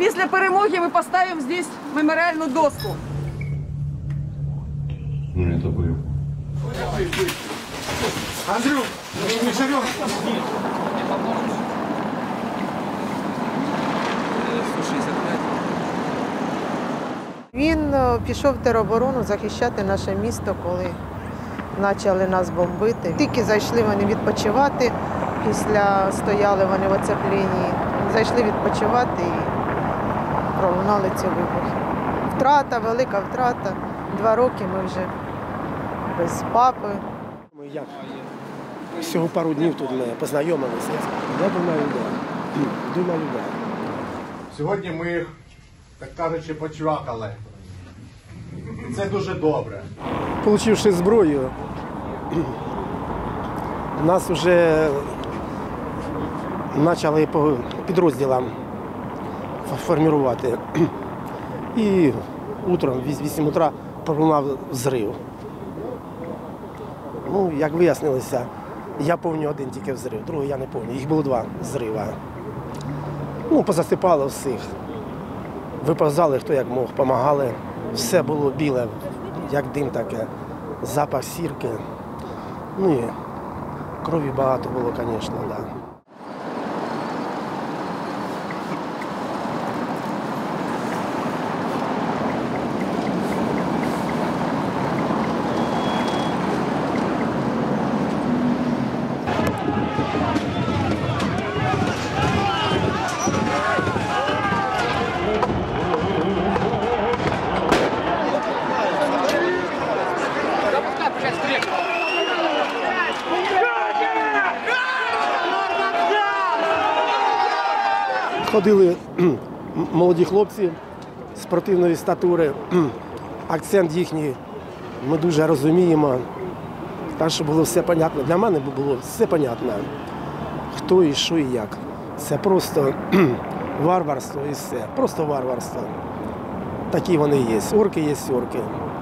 Після перемоги ми поставимо здесь меморіальну доску. Ну, это был. Андрюк, не живем. Він пішов в тероборону захищати наше місто, коли почали нас бомбити. Тільки зайшли вони відпочивати, стояли вони в оцепленні, зайшли відпочивати і пролунали ці вибухи. Втрата, велика втрата. 2 роки ми вже без папи. Як всього пару днів тут ми познайомилися. Я думаю, да. Думаю, да. Сьогодні ми, так кажучи, почвакали. І це дуже добре. Получивши зброю, нас вже почали по підрозділам формувати. І утром, в 8 утра, пролунав взрив. Ну, як вияснилося, я пам'ятаю один тільки взрив, другий я не пам'ятаю. Їх було 2 взриви. Ну, позасипало всіх. Виповзали, хто як мог, допомагали. Все було біле, як дим таке, запах сірки. Ну і крові багато було, звісно, так. Да. Ходили молоді хлопці спортивної статури, акцент їхній ми дуже розуміємо, так що було все зрозуміло. Для мене було все зрозуміло, хто і що і як. Це просто варварство і все, просто варварство. Такі вони є, орки є орки.